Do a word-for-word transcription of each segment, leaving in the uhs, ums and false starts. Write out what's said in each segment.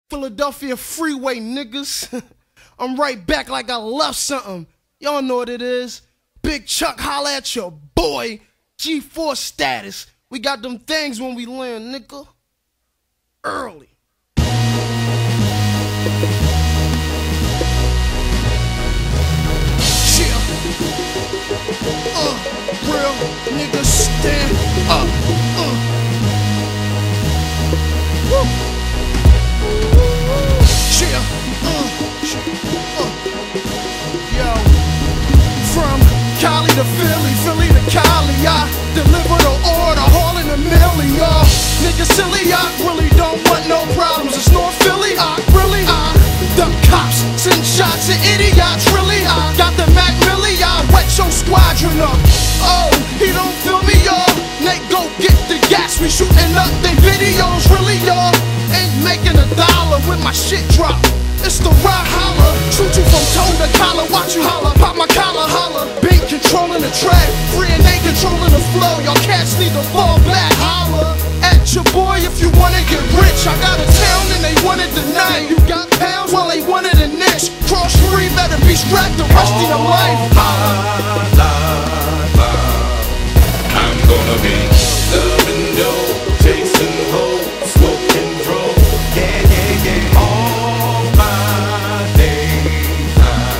Philadelphia Freeway, niggas. I'm right back like I left something. Y'all know what it is. Big Chuck, holla at your boy. G four status. We got them things when we land, nigga. Early. Jeah. Uh, real niggas stand up. Uh. Woo. Jeah. Uh. Uh. Yo. From Cali to Philly, Philly to Cali, I deliver the order, haulin the milli, y'all. Niggas silly, I really don't want no problems. It's North Philly, I really, I duck cops, send shots at idiots, really. I got the mack milli, I wet your squadron up. Oh, he don't feel me, y'all. Nate, go get the gas, we shootin up they videos, really, y'all. Ain't making a dollar when my shit drop. It's the rock holler, shoot you from toe to collar, watch you holler, pop my collar, holler. Bink controllin the track, free and they controllin the flow. Y'all cats need to fall back, holler at your boy if you wanna get rich. I got a town and they want it tonight. You got pounds, well they want it in this. Cross free, better be strapped the rest of your life. Holler, I'm gonna be loving dough, chasing hoes, smoking dro. Yeah, yeah, yeah. All my days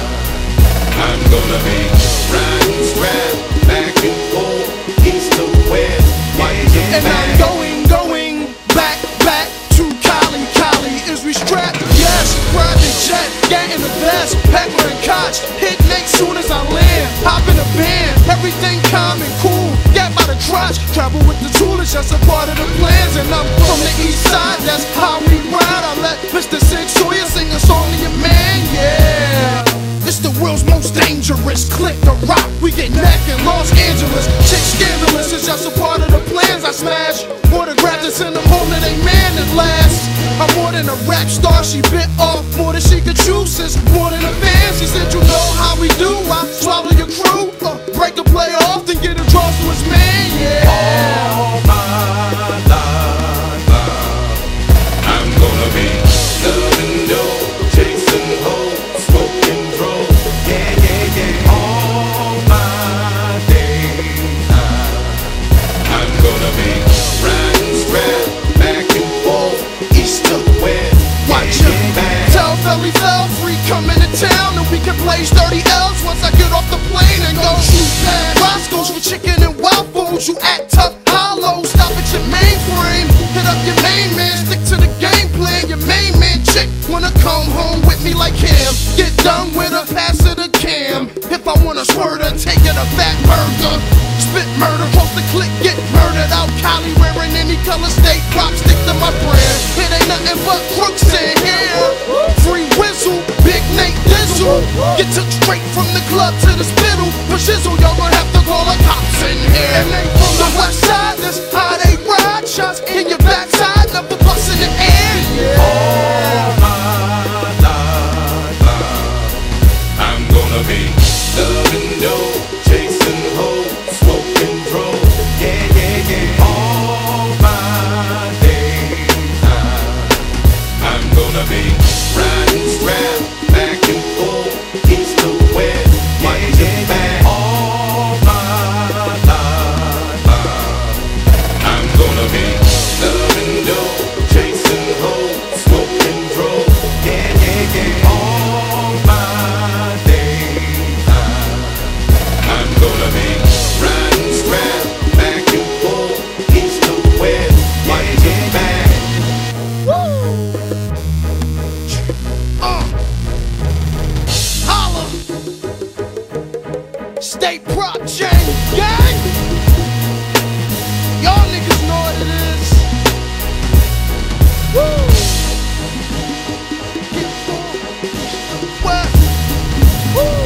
I'm gonna be riding strap, back and forth, east to west. Yeah, yeah, and I'm going, going back, back to Cali. Cali is we strapped, yes. Private jet, get in the vest, Peckler and Koch, hit Knicks soon as I land. Hop in a van, everything calm and cool. Get by the crotch, travel with the tool, it's just a part of the plans. And I'm from the east side, that's how we ride. I let Mister Six Sawyer sing a song to your man, yeah. It's the world's most dangerous, click the rock. We get neck in Los Angeles, chick scandalous, it's just a part of the plans I smash. Autograph to send them home to they man at last. I'm more than a rap star, she bit off more than she could chew. Since more than a fan, she said you know how we do. I swallow your crew, uh, break a player off, then get a draw to his man, yeah. All my life I'm gonna be loving dough, chasing hoes, smoking dro. Yeah, yeah, yeah. All my days I'm gonna be riding strap, back and forth, east to west. Watch yeah, him, yeah, tell Philly Fell free coming to town, and we can blaze thirty L's once I get off the plane and go shoot past Roscoe's for chicken and waffles. You act tough, hollow, stop at your mainframe, hit up your main man, stick to the game plan. Your main man chick wanna come home with me like him. Get done with her, pass her the cam. If I wanna swerve her, take her to fat burger. Spit murder, post the click, get murdered out. Cali wearing any color state prop, stick to my brand. It ain't nothing but crooks in here. Free whistle, big Nate Dizzle. Get took straight from the club to the spittle. For shizzle, y'all gonna have to call the cops in here. And they from the west side, that's how they ride. Shots in your backside, never bust in the air. Yeah. all my life I'm gonna be loving dough, chasing hoes, smoking dro. Yeah, yeah, yeah. All my days I'm gonna be riding strap, back and forth, east to west. Yeah, yeah, yeah. All my life I'm gonna be loving dough, chasing hoes, smoking dro. Yeah, yeah, yeah. All my days I'm gonna be riding strap, back and forth, east to west. Yeah, yeah, yeah. Uh, holla, state prop chain gang. Y'all niggas know what it is. Woo. Get forward, west. Woo.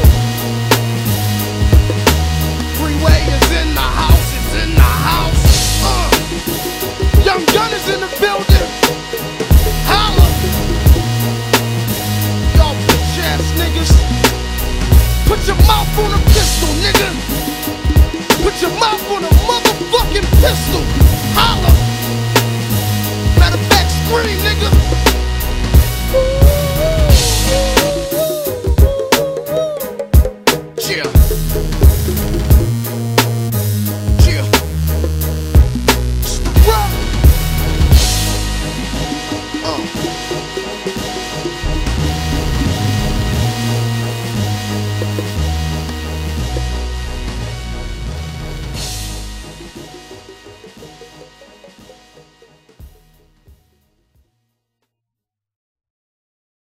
Freeway is in the house, it's in the house. Uh, Young Gun is in the building. Holla. Y'all bitch ass niggas. Put your mouth on a pistol, nigga. Put your mouth on a